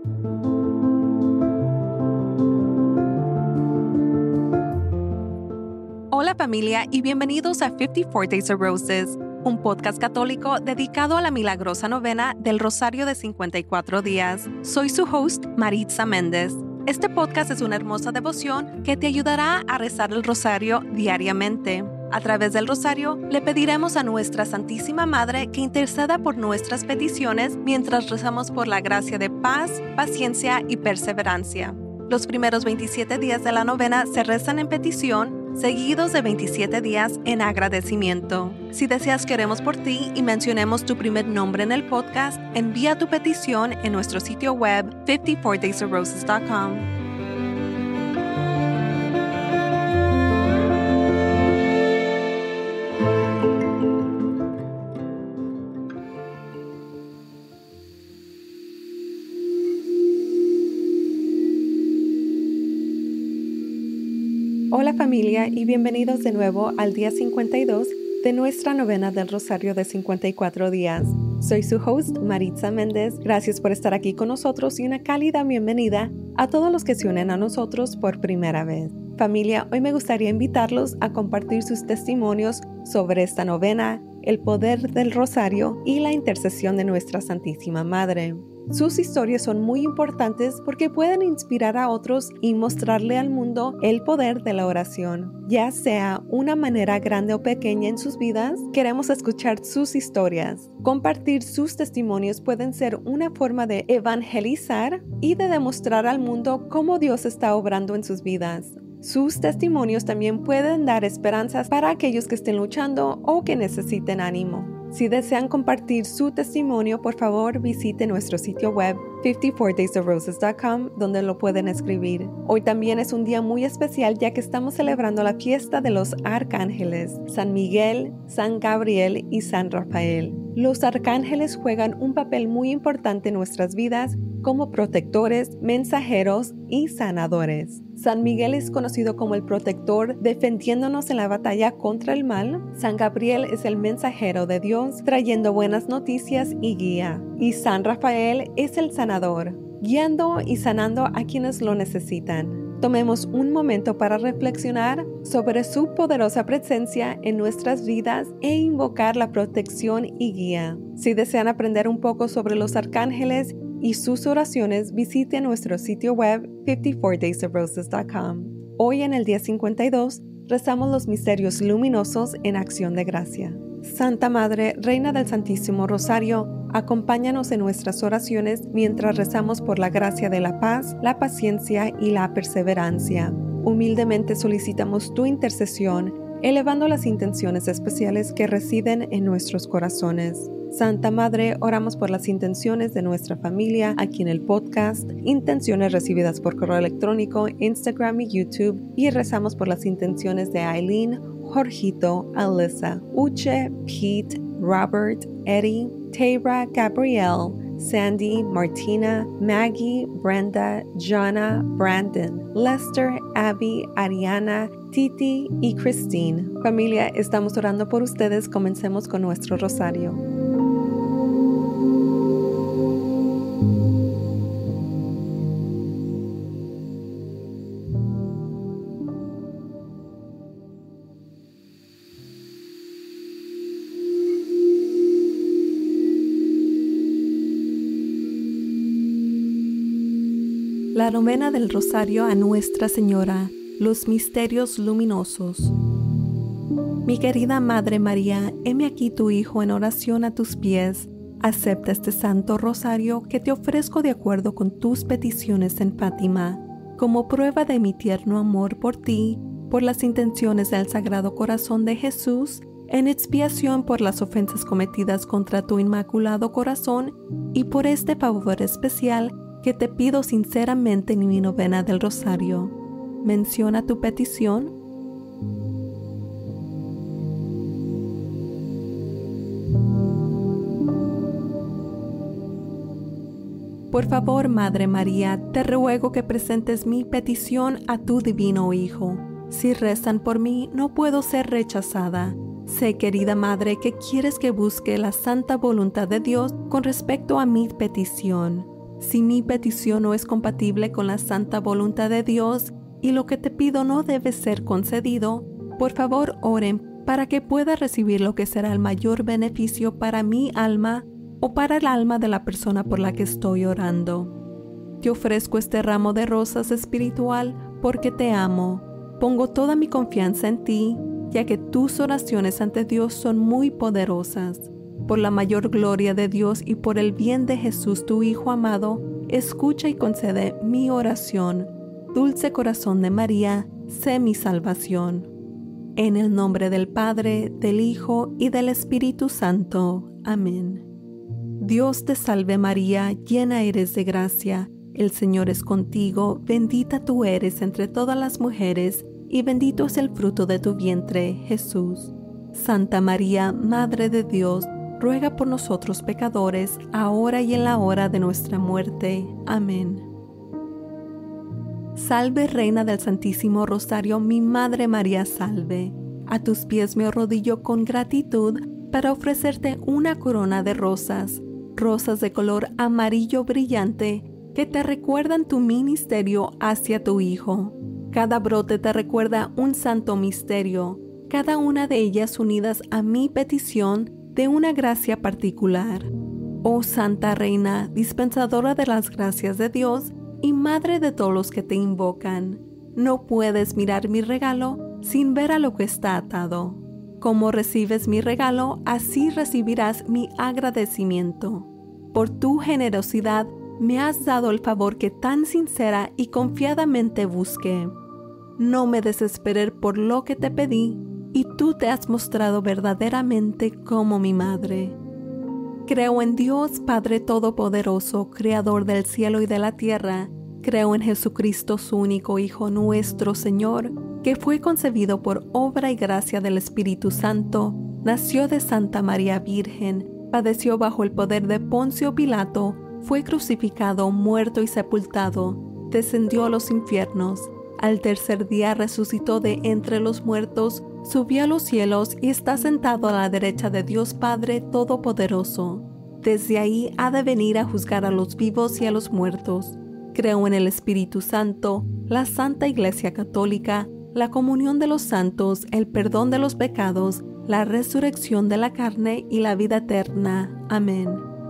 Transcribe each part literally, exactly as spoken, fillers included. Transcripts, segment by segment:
Hola familia y bienvenidos a cincuenta y cuatro Days of Roses, un podcast católico dedicado a la milagrosa novena del Rosario de cincuenta y cuatro días. Soy su host, Maritza Méndez. Este podcast es una hermosa devoción que te ayudará a rezar el Rosario diariamente. A través del Rosario, le pediremos a nuestra Santísima Madre que interceda por nuestras peticiones mientras rezamos por la gracia de paz, paciencia y perseverancia. Los primeros veintisiete días de la novena se rezan en petición, seguidos de veintisiete días en agradecimiento. Si deseas que oremos por ti y mencionemos tu primer nombre en el podcast, envía tu petición en nuestro sitio web cincuenta y cuatro days of roses punto com. Hola familia y bienvenidos de nuevo al día cincuenta y dos de nuestra novena del Rosario de cincuenta y cuatro días. Soy su host, Maritza Méndez. Gracias por estar aquí con nosotros y una cálida bienvenida a todos los que se unen a nosotros por primera vez. Familia, hoy me gustaría invitarlos a compartir sus testimonios sobre esta novena, el poder del Rosario y la intercesión de nuestra Santísima Madre. Sus historias son muy importantes porque pueden inspirar a otros y mostrarle al mundo el poder de la oración. Ya sea una manera grande o pequeña en sus vidas, queremos escuchar sus historias. Compartir sus testimonios pueden ser una forma de evangelizar y de demostrar al mundo cómo Dios está obrando en sus vidas. Sus testimonios también pueden dar esperanzas para aquellos que estén luchando o que necesiten ánimo. Si desean compartir su testimonio, por favor visite nuestro sitio web cincuenta y cuatro days of roses punto com, donde lo pueden escribir. Hoy también es un día muy especial ya que estamos celebrando la fiesta de los arcángeles, San Miguel, San Gabriel y San Rafael. Los arcángeles juegan un papel muy importante en nuestras vidas como protectores, mensajeros y sanadores. San Miguel es conocido como el protector, defendiéndonos en la batalla contra el mal. San Gabriel es el mensajero de Dios, trayendo buenas noticias y guía. Y San Rafael es el sanador, guiando y sanando a quienes lo necesitan. Tomemos un momento para reflexionar sobre su poderosa presencia en nuestras vidas e invocar la protección y guía. Si desean aprender un poco sobre los arcángeles y sus oraciones, visite nuestro sitio web cincuenta y cuatro days of roses punto com. Hoy en el día cincuenta y dos rezamos los misterios luminosos en acción de gracia. Santa Madre, Reina del Santísimo Rosario, acompáñanos en nuestras oraciones mientras rezamos por la gracia de la paz, la paciencia y la perseverancia. Humildemente solicitamos tu intercesión, elevando las intenciones especiales que residen en nuestros corazones. Santa Madre, oramos por las intenciones de nuestra familia aquí en el podcast, intenciones recibidas por correo electrónico, Instagram y YouTube, y rezamos por las intenciones de Aileen, Jorgito, Alyssa, Uche, Pete, Robert, Eddie, Tayra, Gabrielle, Sandy, Martina, Maggie, Brenda, Jana, Brandon, Lester, Abby, Ariana, Titi y Christine. Familia, estamos orando por ustedes. Comencemos con nuestro rosario. La novena del Rosario a Nuestra Señora, los misterios luminosos. Mi querida Madre María, heme aquí tu Hijo en oración a tus pies. Acepta este santo rosario que te ofrezco de acuerdo con tus peticiones en Fátima, como prueba de mi tierno amor por ti, por las intenciones del Sagrado Corazón de Jesús, en expiación por las ofensas cometidas contra tu Inmaculado Corazón y por este favor especial que te pido sinceramente en mi novena del Rosario. Menciona tu petición. Por favor, Madre María, te ruego que presentes mi petición a tu divino Hijo. Si rezan por mí, no puedo ser rechazada. Sé, querida Madre, que quieres que busque la santa voluntad de Dios con respecto a mi petición. Si mi petición no es compatible con la santa voluntad de Dios y lo que te pido no debe ser concedido, por favor oren para que pueda recibir lo que será el mayor beneficio para mi alma o para el alma de la persona por la que estoy orando. Te ofrezco este ramo de rosas espiritual porque te amo. Pongo toda mi confianza en ti, ya que tus oraciones ante Dios son muy poderosas. Por la mayor gloria de Dios y por el bien de Jesús, tu Hijo amado, escucha y concede mi oración. Dulce corazón de María, sé mi salvación. En el nombre del Padre, del Hijo y del Espíritu Santo. Amén. Dios te salve María, llena eres de gracia. El Señor es contigo, bendita tú eres entre todas las mujeres, y bendito es el fruto de tu vientre, Jesús. Santa María, Madre de Dios, ruega por nosotros pecadores, ahora y en la hora de nuestra muerte. Amén. Salve, Reina del Santísimo Rosario, mi Madre María, salve. A tus pies me arrodillo con gratitud para ofrecerte una corona de rosas, rosas de color amarillo brillante, que te recuerdan tu ministerio hacia tu Hijo. Cada brote te recuerda un santo misterio, cada una de ellas unidas a mi petición de una gracia particular. Oh Santa Reina, dispensadora de las gracias de Dios y Madre de todos los que te invocan, no puedes mirar mi regalo sin ver a lo que está atado. Como recibes mi regalo, así recibirás mi agradecimiento. Por tu generosidad, me has dado el favor que tan sincera y confiadamente busqué. No me desesperé por lo que te pedí, y tú te has mostrado verdaderamente como mi madre. Creo en Dios Padre Todopoderoso, Creador del cielo y de la tierra. Creo en Jesucristo, su único Hijo, nuestro Señor, que fue concebido por obra y gracia del Espíritu Santo, nació de Santa María Virgen, padeció bajo el poder de Poncio Pilato, fue crucificado, muerto y sepultado, descendió a los infiernos. Al tercer día resucitó de entre los muertos, subió a los cielos y está sentado a la derecha de Dios Padre Todopoderoso. Desde ahí ha de venir a juzgar a los vivos y a los muertos. Creo en el Espíritu Santo, la Santa Iglesia Católica, la comunión de los santos, el perdón de los pecados, la resurrección de la carne y la vida eterna. Amén.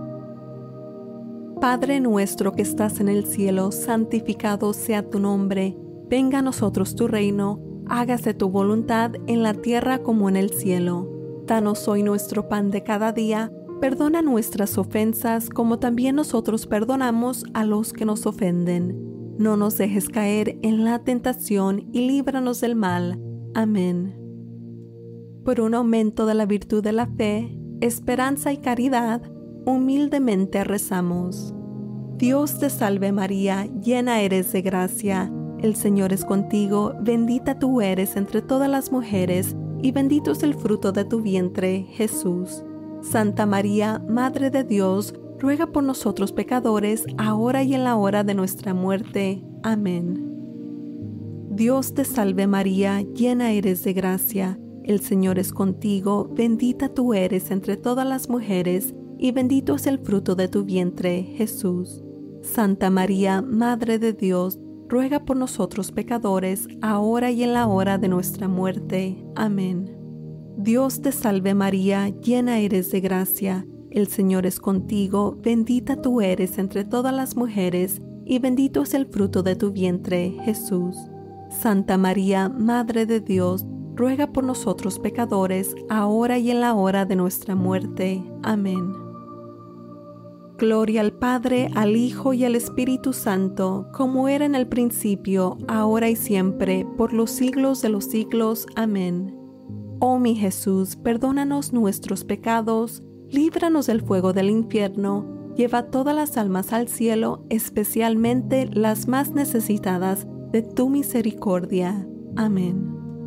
Padre nuestro que estás en el cielo, santificado sea tu nombre. Venga a nosotros tu reino, hágase tu voluntad en la tierra como en el cielo. Danos hoy nuestro pan de cada día, perdona nuestras ofensas como también nosotros perdonamos a los que nos ofenden. No nos dejes caer en la tentación y líbranos del mal. Amén. Por un aumento de la virtud de la fe, esperanza y caridad, humildemente rezamos. Dios te salve María, llena eres de gracia. El Señor es contigo, bendita tú eres entre todas las mujeres, y bendito es el fruto de tu vientre, Jesús. Santa María, Madre de Dios, ruega por nosotros pecadores, ahora y en la hora de nuestra muerte. Amén. Dios te salve María, llena eres de gracia. El Señor es contigo, bendita tú eres entre todas las mujeres, y bendito es el fruto de tu vientre, Jesús. Santa María, Madre de Dios, ruega por nosotros pecadores, ahora y en la hora de nuestra muerte. Amén. Dios te salve María, llena eres de gracia. El Señor es contigo, bendita tú eres entre todas las mujeres, y bendito es el fruto de tu vientre, Jesús. Santa María, Madre de Dios, ruega por nosotros pecadores, ahora y en la hora de nuestra muerte. Amén. Gloria al Padre, al Hijo y al Espíritu Santo, como era en el principio, ahora y siempre, por los siglos de los siglos. Amén. Oh mi Jesús, perdónanos nuestros pecados, líbranos del fuego del infierno, lleva todas las almas al cielo, especialmente las más necesitadas de tu misericordia. Amén.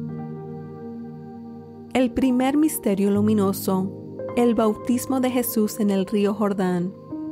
El primer misterio luminoso, el bautismo de Jesús en el río Jordán.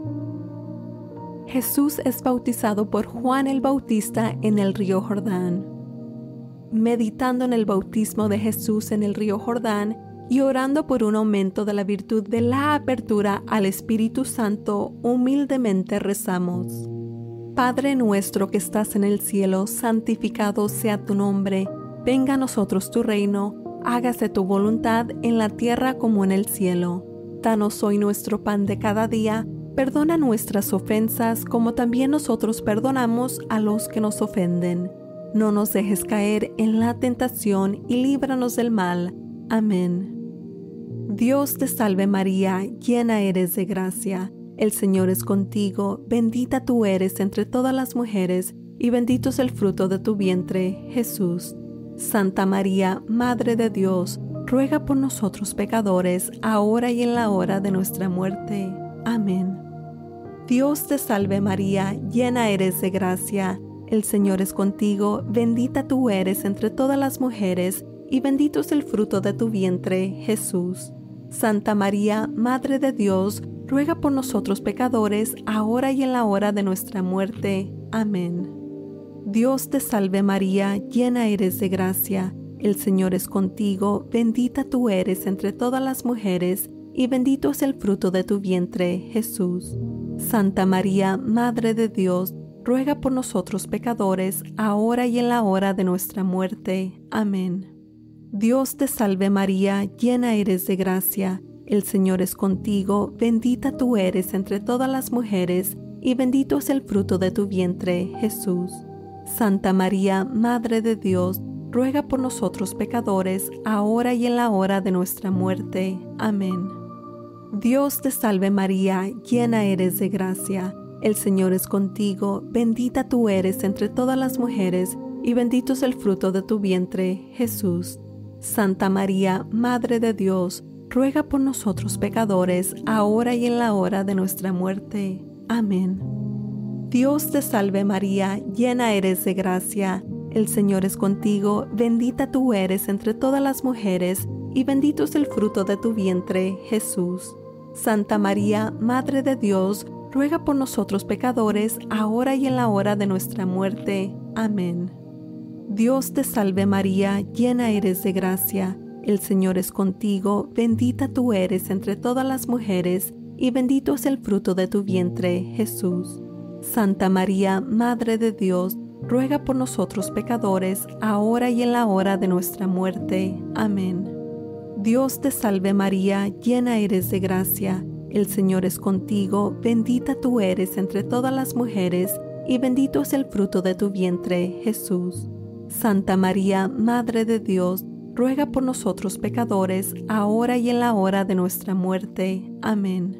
Jesús es bautizado por Juan el Bautista en el río Jordán. Meditando en el bautismo de Jesús en el río Jordán, y orando por un aumento de la virtud de la apertura al Espíritu Santo, humildemente rezamos. Padre nuestro que estás en el cielo, santificado sea tu nombre. Venga a nosotros tu reino, hágase tu voluntad en la tierra como en el cielo. Danos hoy nuestro pan de cada día, perdona nuestras ofensas como también nosotros perdonamos a los que nos ofenden. No nos dejes caer en la tentación y líbranos del mal. Amén. Dios te salve María, llena eres de gracia. El Señor es contigo, bendita tú eres entre todas las mujeres, y bendito es el fruto de tu vientre, Jesús. Santa María, Madre de Dios, ruega por nosotros pecadores, ahora y en la hora de nuestra muerte. Amén. Dios te salve María, llena eres de gracia. El Señor es contigo, bendita tú eres entre todas las mujeres, y bendito es el fruto de tu vientre, Jesús. Santa María, Madre de Dios, ruega por nosotros pecadores, ahora y en la hora de nuestra muerte. Amén. Dios te salve María, llena eres de gracia. El Señor es contigo, bendita tú eres entre todas las mujeres, y bendito es el fruto de tu vientre, Jesús. Santa María, Madre de Dios, ruega por nosotros pecadores, ahora y en la hora de nuestra muerte. Amén. Dios te salve María, llena eres de gracia. El Señor es contigo, bendita tú eres entre todas las mujeres, y bendito es el fruto de tu vientre, Jesús. Santa María, Madre de Dios, ruega por nosotros pecadores, ahora y en la hora de nuestra muerte. Amén. Dios te salve María, llena eres de gracia. El Señor es contigo, bendita tú eres entre todas las mujeres, y bendito es el fruto de tu vientre, Jesús. Santa María, Madre de Dios, ruega por nosotros pecadores, ahora y en la hora de nuestra muerte. Amén. Dios te salve María, llena eres de gracia. El Señor es contigo, bendita tú eres entre todas las mujeres, y bendito es el fruto de tu vientre, Jesús. Santa María, Madre de Dios, ruega por nosotros pecadores, ahora y en la hora de nuestra muerte. Amén. Dios te salve María, llena eres de gracia. El Señor es contigo, bendita tú eres entre todas las mujeres, y bendito es el fruto de tu vientre, Jesús. Santa María, Madre de Dios, ruega por nosotros pecadores, ahora y en la hora de nuestra muerte. Amén. Dios te salve María, llena eres de gracia. El Señor es contigo, bendita tú eres entre todas las mujeres, y bendito es el fruto de tu vientre, Jesús. Santa María, Madre de Dios, ruega por nosotros pecadores, ahora y en la hora de nuestra muerte. Amén.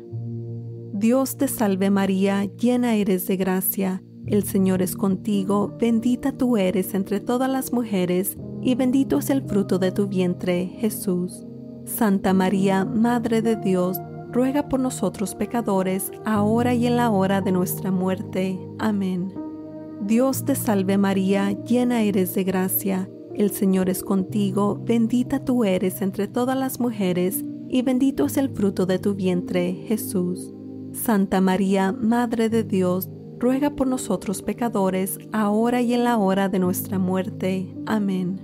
Dios te salve María, llena eres de gracia. El Señor es contigo, bendita tú eres entre todas las mujeres, y bendito es el fruto de tu vientre, Jesús. Santa María, Madre de Dios, ruega por nosotros pecadores, ahora y en la hora de nuestra muerte. Amén. Dios te salve María, llena eres de gracia. El Señor es contigo, bendita tú eres entre todas las mujeres, y bendito es el fruto de tu vientre, Jesús. Santa María, Madre de Dios, ruega por nosotros pecadores, ahora y en la hora de nuestra muerte. Amén.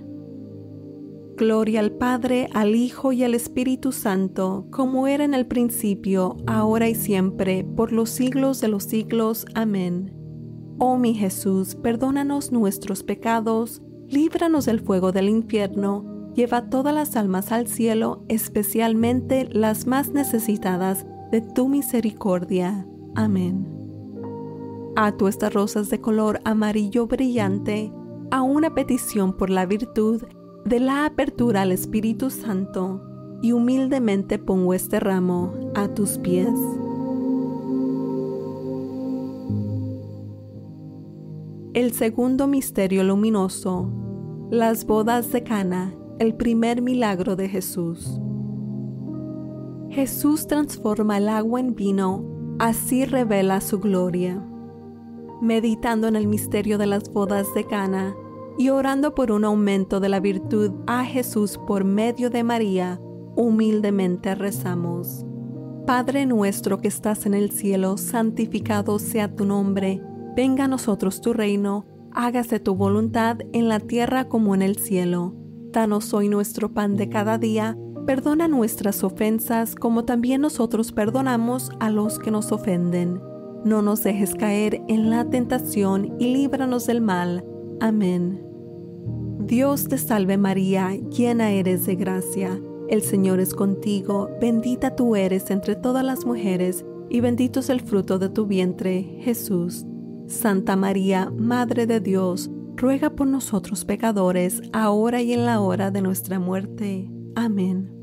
Gloria al Padre, al Hijo y al Espíritu Santo, como era en el principio, ahora y siempre, por los siglos de los siglos. Amén. Oh mi Jesús, perdónanos nuestros pecados, líbranos del fuego del infierno, lleva todas las almas al cielo, especialmente las más necesitadas de tu misericordia. Amén. Ato estas rosas de color amarillo brillante a una petición por la virtud de la apertura al Espíritu Santo, y humildemente pongo este ramo a tus pies. El segundo misterio luminoso, las bodas de Cana, el primer milagro de Jesús. Jesús transforma el agua en vino, así revela su gloria. Meditando en el misterio de las bodas de Cana y orando por un aumento de la virtud a Jesús por medio de María, humildemente rezamos. Padre nuestro que estás en el cielo, santificado sea tu nombre. Venga a nosotros tu reino, hágase tu voluntad en la tierra como en el cielo. Danos hoy nuestro pan de cada día, perdona nuestras ofensas como también nosotros perdonamos a los que nos ofenden. No nos dejes caer en la tentación y líbranos del mal. Amén. Dios te salve María, llena eres de gracia. El Señor es contigo, bendita tú eres entre todas las mujeres, y bendito es el fruto de tu vientre, Jesús. Santa María, Madre de Dios, ruega por nosotros pecadores, ahora y en la hora de nuestra muerte. Amén.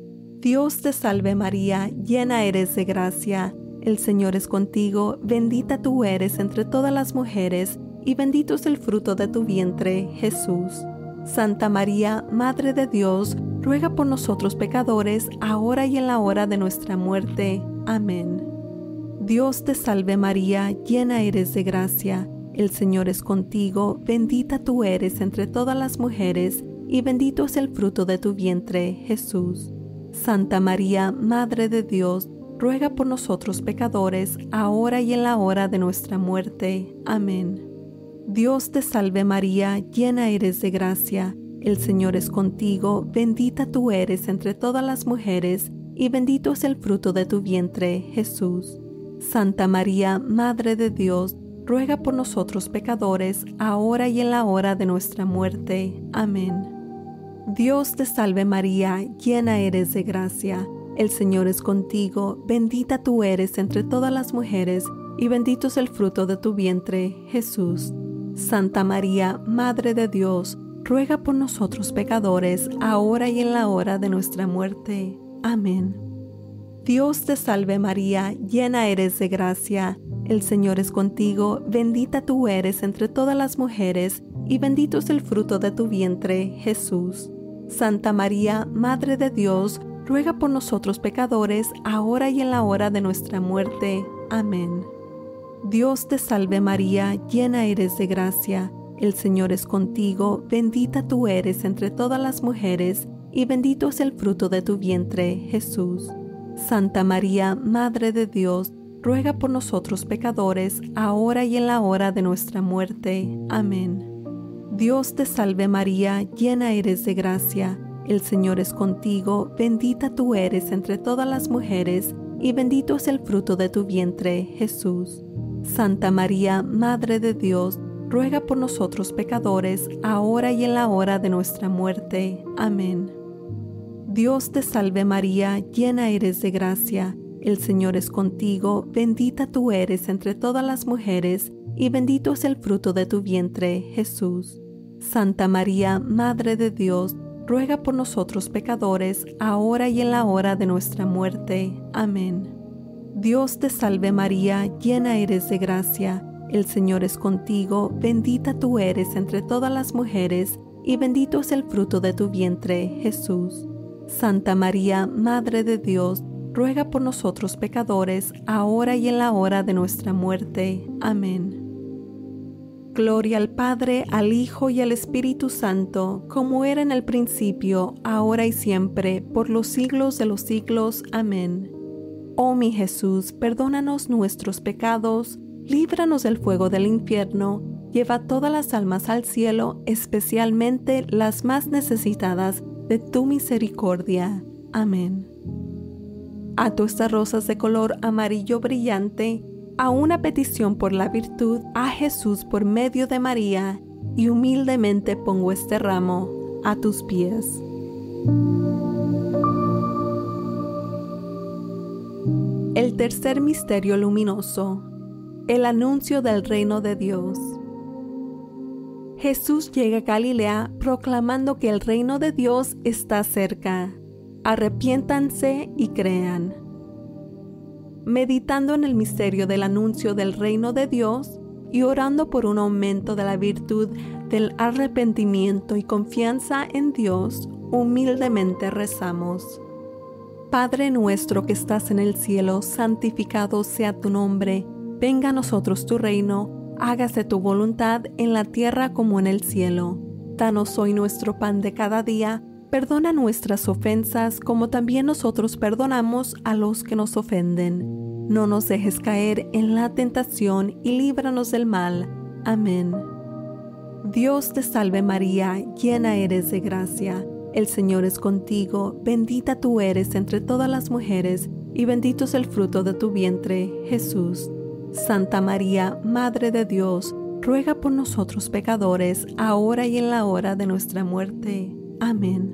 Dios te salve María, llena eres de gracia. El Señor es contigo, bendita tú eres entre todas las mujeres, y bendito es el fruto de tu vientre, Jesús. Santa María, Madre de Dios, ruega por nosotros pecadores, ahora y en la hora de nuestra muerte. Amén. Dios te salve María, llena eres de gracia. El Señor es contigo, bendita tú eres entre todas las mujeres, y bendito es el fruto de tu vientre, Jesús. Santa María, Madre de Dios, ruega por nosotros pecadores, ahora y en la hora de nuestra muerte. Amén. Dios te salve María, llena eres de gracia. El Señor es contigo, bendita tú eres entre todas las mujeres, y bendito es el fruto de tu vientre, Jesús. Santa María, Madre de Dios, ruega por nosotros pecadores, ahora y en la hora de nuestra muerte. Amén. Dios te salve María, llena eres de gracia. El Señor es contigo, bendita tú eres entre todas las mujeres, y bendito es el fruto de tu vientre, Jesús. Santa María, Madre de Dios, ruega por nosotros pecadores, ahora y en la hora de nuestra muerte. Amén. Dios te salve María, llena eres de gracia. El Señor es contigo, bendita tú eres entre todas las mujeres, y bendito es el fruto de tu vientre, Jesús. Santa María, Madre de Dios, ruega por nosotros pecadores, ahora y en la hora de nuestra muerte. Amén. Dios te salve María, llena eres de gracia. El Señor es contigo, bendita tú eres entre todas las mujeres, y bendito es el fruto de tu vientre, Jesús. Santa María, Madre de Dios, ruega por nosotros pecadores, ahora y en la hora de nuestra muerte. Amén. Dios te salve María, llena eres de gracia. El Señor es contigo, bendita tú eres entre todas las mujeres, y bendito es el fruto de tu vientre, Jesús. Santa María, Madre de Dios, ruega por nosotros pecadores, ahora y en la hora de nuestra muerte. Amén. Dios te salve María, llena eres de gracia. El Señor es contigo, bendita tú eres entre todas las mujeres, y bendito es el fruto de tu vientre, Jesús. Santa María, Madre de Dios, ruega por nosotros pecadores, ahora y en la hora de nuestra muerte. Amén. Dios te salve María, llena eres de gracia. El Señor es contigo, bendita tú eres entre todas las mujeres, y bendito es el fruto de tu vientre, Jesús. Santa María, Madre de Dios, ruega por nosotros pecadores, ahora y en la hora de nuestra muerte. Amén. Gloria al Padre, al Hijo y al Espíritu Santo, como era en el principio, ahora y siempre, por los siglos de los siglos. Amén. Oh mi Jesús, perdónanos nuestros pecados, líbranos del fuego del infierno, lleva todas las almas al cielo, especialmente las más necesitadas de tu misericordia. Amén. Ato estas rosas de color amarillo brillante a una petición por la virtud a Jesús por medio de María, y humildemente pongo este ramo a tus pies. El tercer misterio luminoso, el anuncio del reino de Dios. Jesús llega a Galilea proclamando que el reino de Dios está cerca. Arrepiéntanse y crean. Meditando en el misterio del anuncio del reino de Dios y orando por un aumento de la virtud del arrepentimiento y confianza en Dios, humildemente rezamos. Padre nuestro que estás en el cielo, santificado sea tu nombre. Venga a nosotros tu reino. Hágase tu voluntad en la tierra como en el cielo. Danos hoy nuestro pan de cada día. Perdona nuestras ofensas como también nosotros perdonamos a los que nos ofenden. No nos dejes caer en la tentación y líbranos del mal. Amén. Dios te salve María, llena eres de gracia. el Señor es contigo, bendita tú eres entre todas las mujeres, y bendito es el fruto de tu vientre, Jesús. Santa María, Madre de Dios, ruega por nosotros pecadores, ahora y en la hora de nuestra muerte. Amén.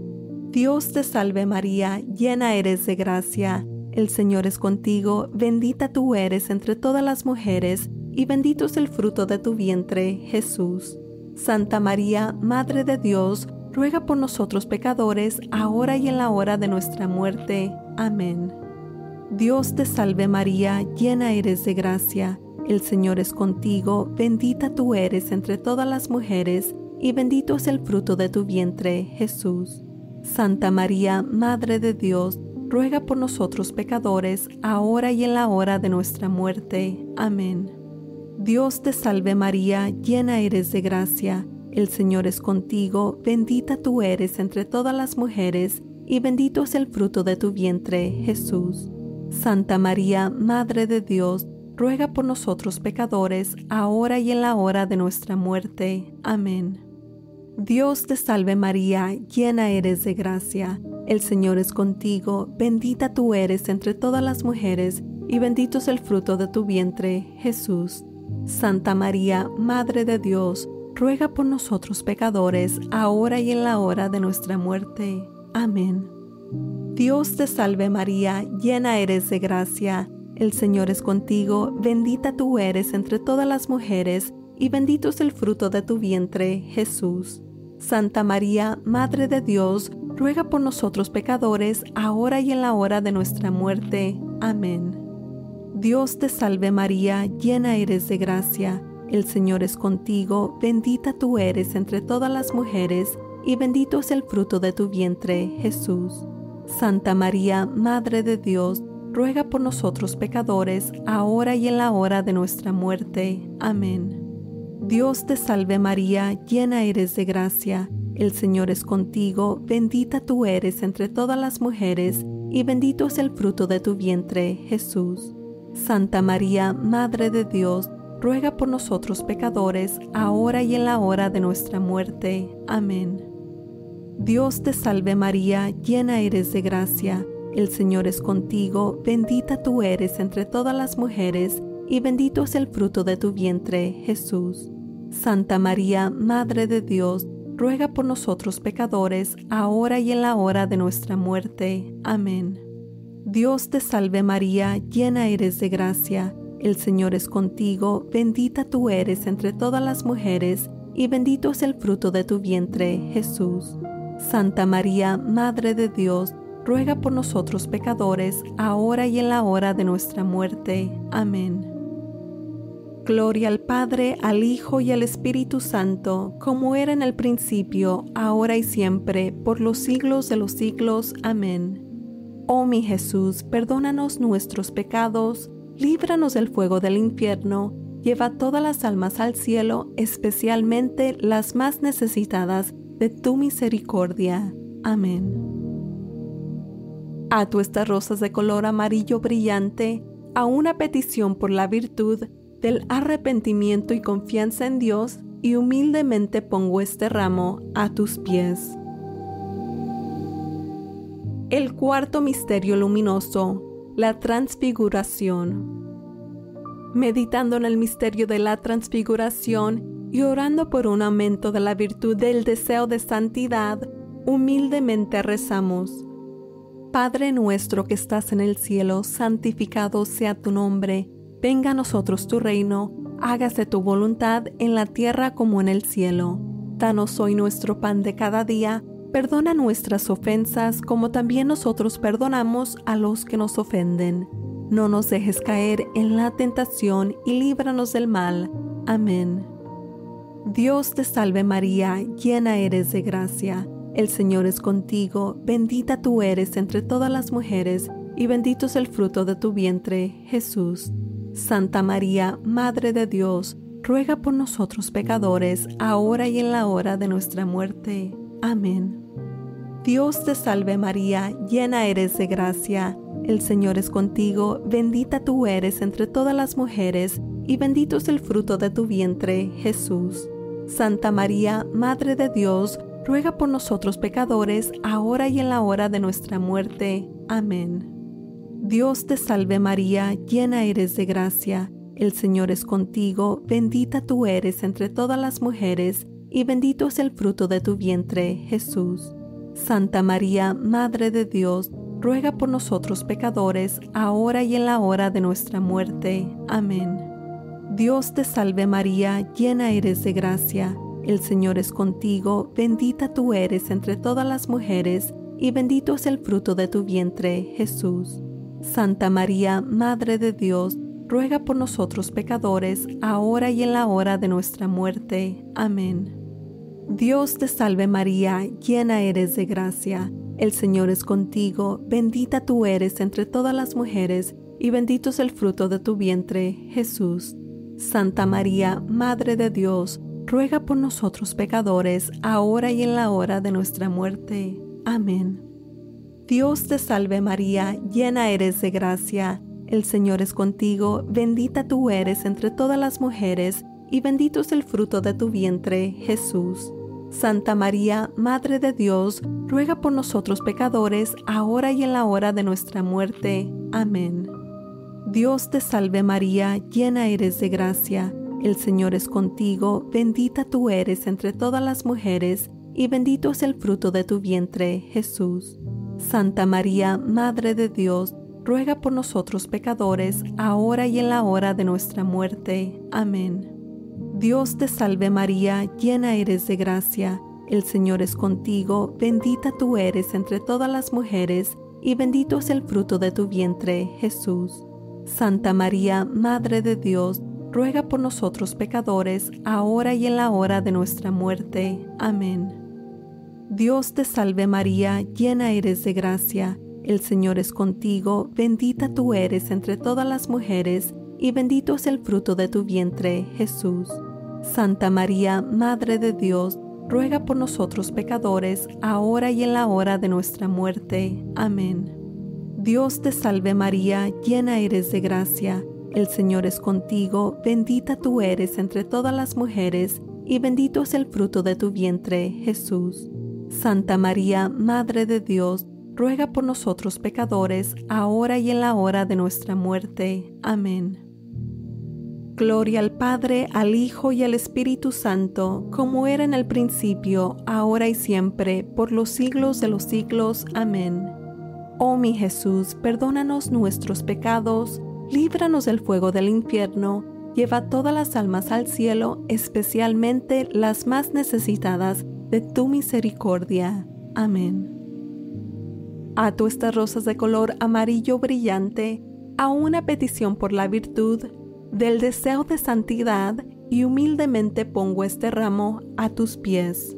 Dios te salve María, llena eres de gracia, el Señor es contigo, bendita tú eres entre todas las mujeres, y bendito es el fruto de tu vientre, Jesús. Santa María, Madre de Dios, ruega por nosotros pecadores, ahora y en la hora de nuestra muerte. Amén. Dios te salve María, llena eres de gracia, el Señor es contigo, bendita tú eres entre todas las mujeres, y bendito es el fruto de tu vientre, Jesús. Santa María, Madre de Dios, ruega por nosotros pecadores, ahora y en la hora de nuestra muerte. Amén. Dios te salve María, llena eres de gracia, el Señor es contigo, bendita tú eres entre todas las mujeres, y bendito es el fruto de tu vientre, Jesús. Santa María, Madre de Dios, ruega por nosotros pecadores, ahora y en la hora de nuestra muerte. Amén. Dios te salve María, llena eres de gracia, el Señor es contigo, bendita tú eres entre todas las mujeres, y bendito es el fruto de tu vientre, Jesús. Santa María, Madre de Dios, ruega por nosotros pecadores, ahora y en la hora de nuestra muerte. Amén. Dios te salve María, llena eres de gracia, el Señor es contigo, bendita tú eres entre todas las mujeres, y bendito es el fruto de tu vientre, Jesús. Santa María, Madre de Dios, ruega por nosotros pecadores, ahora y en la hora de nuestra muerte. Amén. Dios te salve María, llena eres de gracia, el Señor es contigo, bendita tú eres entre todas las mujeres, y bendito es el fruto de tu vientre, Jesús. Santa María, Madre de Dios, ruega por nosotros pecadores, ahora y en la hora de nuestra muerte. Amén. Dios te salve María, llena eres de gracia, el Señor es contigo, bendita tú eres entre todas las mujeres, y bendito es el fruto de tu vientre, Jesús. Santa María, Madre de Dios, ruega por nosotros pecadores, ahora y en la hora de nuestra muerte. Amén. Dios te salve María, llena eres de gracia, el Señor es contigo, bendita tú eres entre todas las mujeres, y bendito es el fruto de tu vientre, Jesús. Santa María, Madre de Dios, ruega por nosotros pecadores, ahora y en la hora de nuestra muerte. Amén. Dios te salve María, llena eres de gracia, el Señor es contigo, bendita tú eres entre todas las mujeres, y bendito es el fruto de tu vientre, Jesús. Santa María, Madre de Dios, ruega por nosotros pecadores, ahora y en la hora de nuestra muerte. Amén. Gloria al Padre, al Hijo y al Espíritu Santo, como era en el principio, ahora y siempre, por los siglos de los siglos. Amén. Oh mi Jesús, perdónanos nuestros pecados, líbranos del fuego del infierno, lleva todas las almas al cielo, especialmente las más necesitadas de tu misericordia. Amén. Ato estas rosas de color amarillo brillante a una petición por la virtud del arrepentimiento y confianza en Dios, y humildemente pongo este ramo a tus pies. El cuarto misterio luminoso, la transfiguración. Meditando en el misterio de la transfiguración y orando por un aumento de la virtud del deseo de santidad, humildemente rezamos. Padre nuestro que estás en el cielo, santificado sea tu nombre. Venga a nosotros tu reino, hágase tu voluntad en la tierra como en el cielo. Danos hoy nuestro pan de cada día, perdona nuestras ofensas como también nosotros perdonamos a los que nos ofenden. No nos dejes caer en la tentación y líbranos del mal. Amén. Dios te salve María, llena eres de gracia. El Señor es contigo, bendita tú eres entre todas las mujeres, y bendito es el fruto de tu vientre, Jesús. Santa María, Madre de Dios, ruega por nosotros pecadores, ahora y en la hora de nuestra muerte. Amén. Dios te salve María, llena eres de gracia. El Señor es contigo, bendita tú eres entre todas las mujeres, y bendito es el fruto de tu vientre, Jesús. Santa María, Madre de Dios, ruega por nosotros pecadores, ahora y en la hora de nuestra muerte. Amén. Dios te salve María, llena eres de gracia, el Señor es contigo, bendita tú eres entre todas las mujeres, y bendito es el fruto de tu vientre, Jesús. Santa María, Madre de Dios, ruega por nosotros pecadores, ahora y en la hora de nuestra muerte. Amén. Dios te salve María, llena eres de gracia, el Señor es contigo, bendita tú eres entre todas las mujeres, y bendito es el fruto de tu vientre, Jesús. Santa María, Madre de Dios, ruega por nosotros pecadores, ahora y en la hora de nuestra muerte. Amén. Dios te salve María, llena eres de gracia, el Señor es contigo, bendita tú eres entre todas las mujeres, y bendito es el fruto de tu vientre, Jesús. Santa María, Madre de Dios, ruega por nosotros pecadores, ahora y en la hora de nuestra muerte. Amén. Dios te salve María, llena eres de gracia, el Señor es contigo, bendita tú eres entre todas las mujeres, y bendito es el fruto de tu vientre, Jesús. Santa María, Madre de Dios, ruega por nosotros pecadores, ahora y en la hora de nuestra muerte. Amén. Dios te salve María, llena eres de gracia, el Señor es contigo, bendita tú eres entre todas las mujeres, y bendito es el fruto de tu vientre, Jesús. Santa María, Madre de Dios, ruega por nosotros pecadores, ahora y en la hora de nuestra muerte. Amén. Dios te salve María, llena eres de gracia, el Señor es contigo, bendita tú eres entre todas las mujeres, y bendito es el fruto de tu vientre, Jesús. Santa María, Madre de Dios, ruega por nosotros pecadores, ahora y en la hora de nuestra muerte. Amén. Dios te salve María, llena eres de gracia, el Señor es contigo, bendita tú eres entre todas las mujeres, y bendito es el fruto de tu vientre, Jesús. Santa María, Madre de Dios, ruega por nosotros pecadores, ahora y en la hora de nuestra muerte. Amén. Dios te salve María, llena eres de gracia, el Señor es contigo, bendita tú eres entre todas las mujeres, y bendito es el fruto de tu vientre, Jesús. Santa María, Madre de Dios, ruega por nosotros pecadores, ahora y en la hora de nuestra muerte. Amén. Gloria al Padre, al Hijo y al Espíritu Santo, como era en el principio, ahora y siempre, por los siglos de los siglos. Amén. Oh mi Jesús, perdónanos nuestros pecados, líbranos del fuego del infierno, lleva todas las almas al cielo, especialmente las más necesitadas de tu misericordia. Amén. Ato estas rosas de color amarillo brillante a una petición por la virtud del deseo de santidad y humildemente pongo este ramo a tus pies.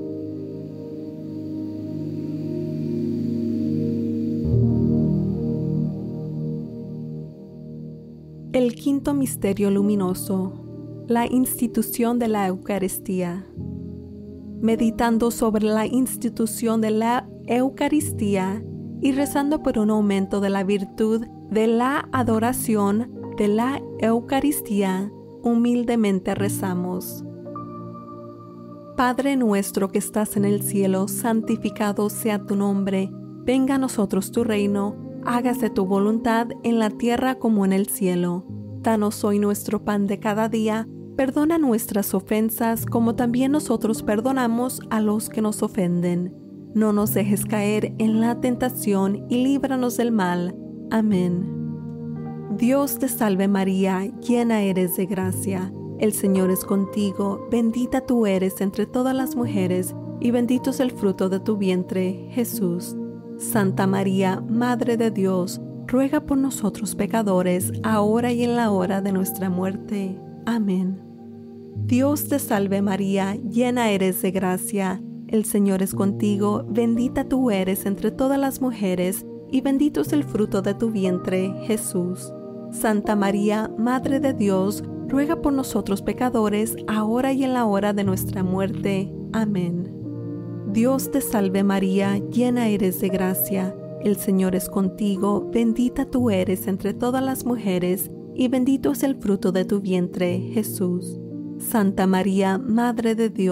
El quinto misterio luminoso, la institución de la Eucaristía. Meditando sobre la institución de la Eucaristía y rezando por un aumento de la virtud de la adoración de la Eucaristía, humildemente rezamos. Padre nuestro que estás en el cielo, santificado sea tu nombre, venga a nosotros tu reino, hágase tu voluntad en la tierra como en el cielo. Danos hoy nuestro pan de cada día, perdona nuestras ofensas como también nosotros perdonamos a los que nos ofenden. No nos dejes caer en la tentación y líbranos del mal. Amén. Dios te salve María, llena eres de gracia. El Señor es contigo, bendita tú eres entre todas las mujeres, y bendito es el fruto de tu vientre, Jesús. Santa María, Madre de Dios, ruega por nosotros pecadores, ahora y en la hora de nuestra muerte. Amén. Dios te salve María, llena eres de gracia. El Señor es contigo, bendita tú eres entre todas las mujeres, y bendito es el fruto de tu vientre, Jesús. Santa María, Madre de Dios, ruega por nosotros pecadores, ahora y en la hora de nuestra muerte. Amén. Dios te salve María, llena eres de gracia, el Señor es contigo, bendita tú eres entre todas las mujeres, y bendito es el fruto de tu vientre, Jesús. Santa María, Madre de Dios,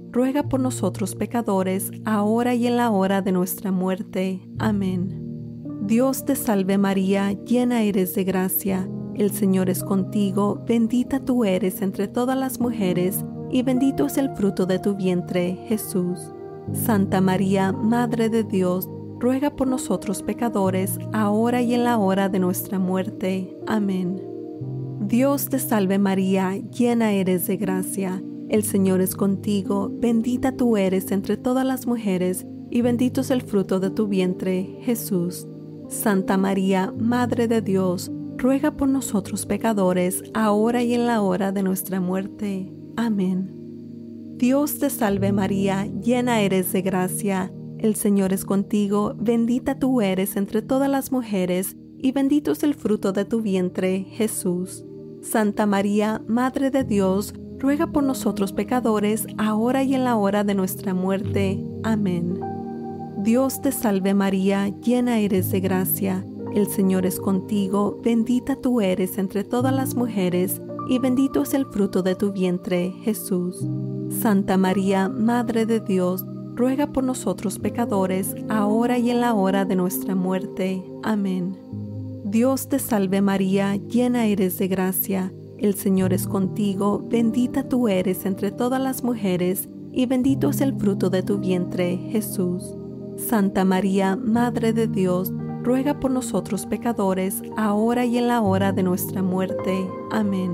ruega por nosotros pecadores, ahora y en la hora de nuestra muerte. Amén. Dios te salve María, llena eres de gracia, el Señor es contigo, bendita tú eres entre todas las mujeres, y bendito es el fruto de tu vientre, Jesús. Santa María, Madre de Dios, ruega por nosotros pecadores, ahora y en la hora de nuestra muerte. Amén. Dios te salve María, llena eres de gracia, el Señor es contigo, bendita tú eres entre todas las mujeres, y bendito es el fruto de tu vientre, Jesús. Santa María, Madre de Dios, ruega por nosotros pecadores, ahora y en la hora de nuestra muerte. Amén. Dios te salve María, llena eres de gracia, el Señor es contigo, bendita tú eres entre todas las mujeres, y bendito es el fruto de tu vientre, Jesús. Santa María, Madre de Dios, ruega por nosotros pecadores, ahora y en la hora de nuestra muerte. Amén. Dios te salve María, llena eres de gracia, el Señor es contigo, bendita tú eres entre todas las mujeres, y bendito es el fruto de tu vientre, Jesús. Santa María, Madre de Dios, ruega por nosotros pecadores, ahora y en la hora de nuestra muerte. Amén. Dios te salve María, llena eres de gracia, el Señor es contigo, bendita tú eres entre todas las mujeres, y bendito es el fruto de tu vientre, Jesús. Santa María, Madre de Dios, ruega por nosotros pecadores, ahora y en la hora de nuestra muerte. Amén.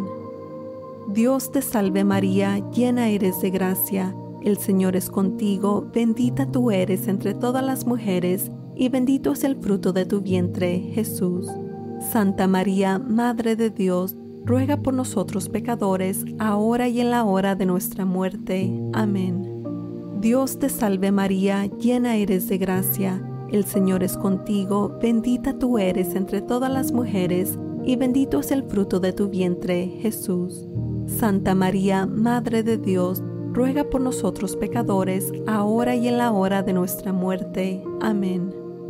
Dios te salve María, llena eres de gracia, el Señor es contigo, bendita tú eres entre todas las mujeres, y bendito es el fruto de tu vientre, Jesús. Santa María, Madre de Dios, ruega por nosotros pecadores, ahora y en la hora de nuestra muerte. Amén. Dios te salve María, llena eres de gracia, el Señor es contigo, bendita tú eres entre todas las mujeres, y bendito es el fruto de tu vientre, Jesús. Santa María, Madre de Dios, ruega por nosotros pecadores, ahora y en la hora de nuestra muerte. Amén.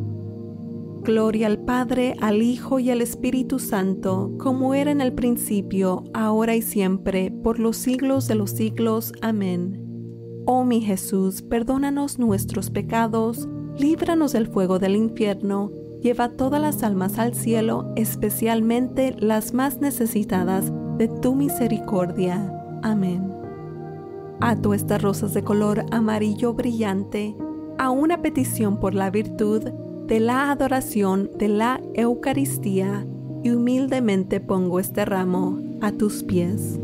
Gloria al Padre, al Hijo y al Espíritu Santo, como era en el principio, ahora y siempre, por los siglos de los siglos. Amén. Oh mi Jesús, perdónanos nuestros pecados, líbranos del fuego del infierno, lleva todas las almas al cielo, especialmente las más necesitadas de tu misericordia. Amén. Ato estas rosas de color amarillo brillante a una petición por la virtud de la adoración de la Eucaristía, y humildemente pongo este ramo a tus pies.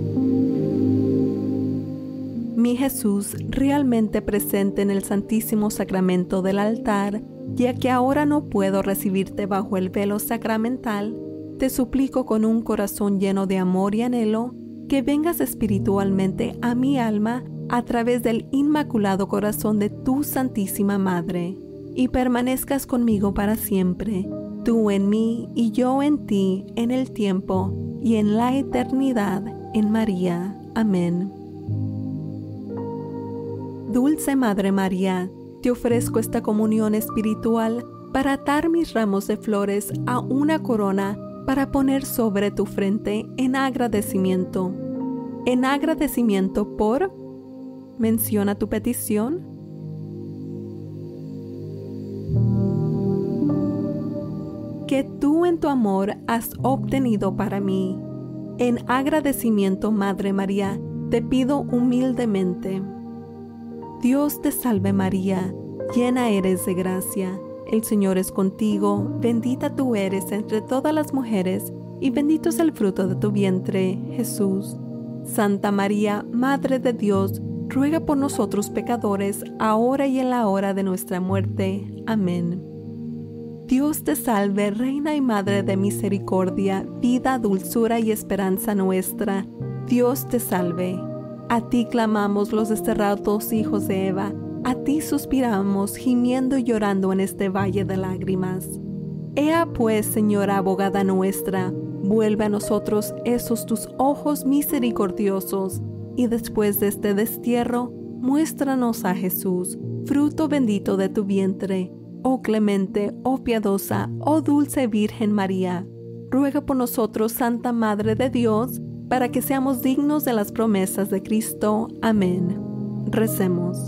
Mi Jesús, realmente presente en el Santísimo Sacramento del altar, ya que ahora no puedo recibirte bajo el velo sacramental, te suplico con un corazón lleno de amor y anhelo, que vengas espiritualmente a mi alma a través del Inmaculado Corazón de tu Santísima Madre, y permanezcas conmigo para siempre, tú en mí y yo en ti, en el tiempo y en la eternidad, en María. Amén. Dulce Madre María, te ofrezco esta comunión espiritual para atar mis ramos de flores a una corona para poner sobre tu frente en agradecimiento. En agradecimiento por... Menciona tu petición. Que tú en tu amor has obtenido para mí. En agradecimiento, Madre María, te pido humildemente. Dios te salve María, llena eres de gracia, el Señor es contigo, bendita tú eres entre todas las mujeres, y bendito es el fruto de tu vientre, Jesús. Santa María, Madre de Dios, ruega por nosotros pecadores, ahora y en la hora de nuestra muerte. Amén. Dios te salve, Reina y Madre de misericordia, vida, dulzura y esperanza nuestra. Dios te salve. A ti clamamos los desterrados hijos de Eva, a ti suspiramos, gimiendo y llorando en este valle de lágrimas. Ea pues, Señora abogada nuestra, vuelve a nosotros esos tus ojos misericordiosos, y después de este destierro, muéstranos a Jesús, fruto bendito de tu vientre. Oh clemente, oh piadosa, oh dulce Virgen María, ruega por nosotros, Santa Madre de Dios, para que seamos dignos de las promesas de Cristo. Amén. Recemos.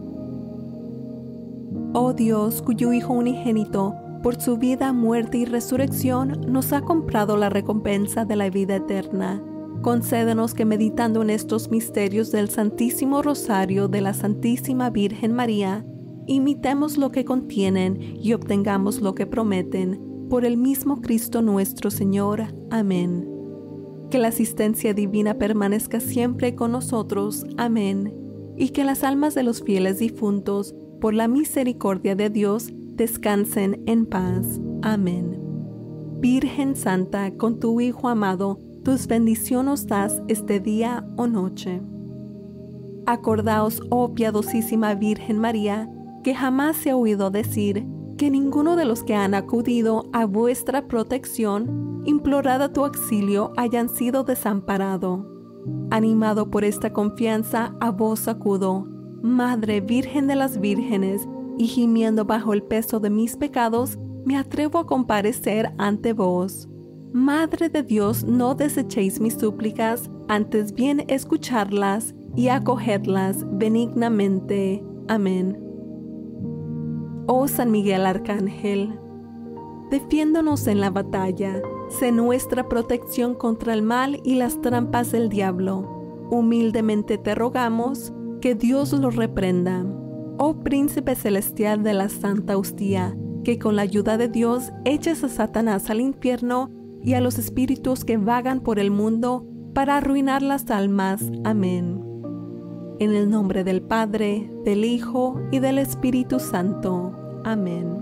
Oh Dios, cuyo Hijo unigénito, por su vida, muerte y resurrección, nos ha comprado la recompensa de la vida eterna. Concédenos que meditando en estos misterios del Santísimo Rosario de la Santísima Virgen María, imitemos lo que contienen y obtengamos lo que prometen, por el mismo Cristo nuestro Señor. Amén. Que la asistencia divina permanezca siempre con nosotros. Amén. Y que las almas de los fieles difuntos, por la misericordia de Dios, descansen en paz. Amén. Virgen Santa, con tu Hijo amado, tus bendiciones nos das este día o noche. Acordaos, oh piadosísima Virgen María, que jamás se ha oído decir que ninguno de los que han acudido a vuestra protección, implorada tu auxilio, hayan sido desamparado. Animado por esta confianza, a vos acudo, Madre Virgen de las Vírgenes, y gimiendo bajo el peso de mis pecados, me atrevo a comparecer ante vos. Madre de Dios, no desechéis mis súplicas, antes bien escucharlas y acogedlas benignamente. Amén. Oh San Miguel Arcángel, defiéndonos en la batalla, sé nuestra protección contra el mal y las trampas del diablo. Humildemente te rogamos que Dios lo reprenda. Oh Príncipe Celestial de la Santa Hostia, que con la ayuda de Dios eches a Satanás al infierno y a los espíritus que vagan por el mundo para arruinar las almas. Amén. En el nombre del Padre, del Hijo y del Espíritu Santo. Amén.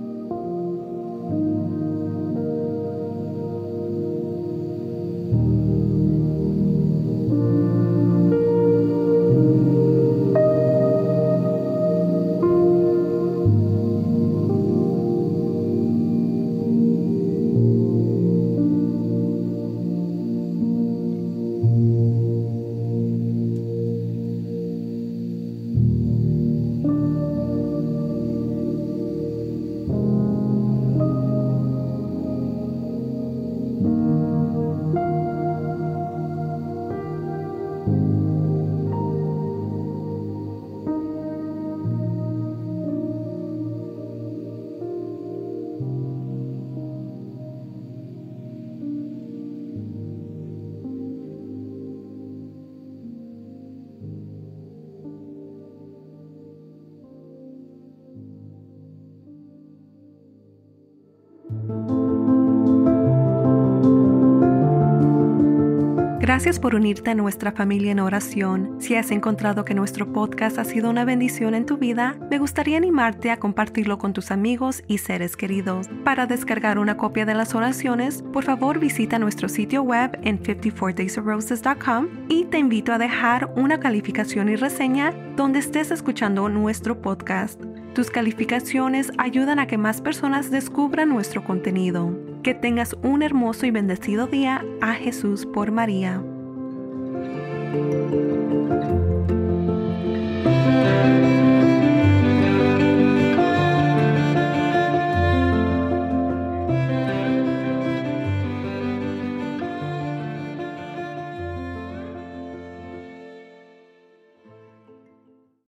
Gracias por unirte a nuestra familia en oración. Si has encontrado que nuestro podcast ha sido una bendición en tu vida, me gustaría animarte a compartirlo con tus amigos y seres queridos. Para descargar una copia de las oraciones, por favor visita nuestro sitio web en fifty four days of roses dot com y te invito a dejar una calificación y reseña donde estés escuchando nuestro podcast. Tus calificaciones ayudan a que más personas descubran nuestro contenido. Que tengas un hermoso y bendecido día. A Jesús por María.